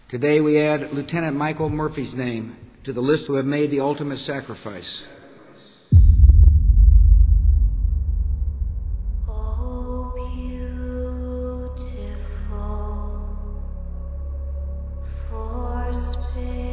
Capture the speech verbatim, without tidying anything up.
Today we add Lieutenant Michael Murphy's name to the list who have made the ultimate sacrifice. Oh, beautiful for space.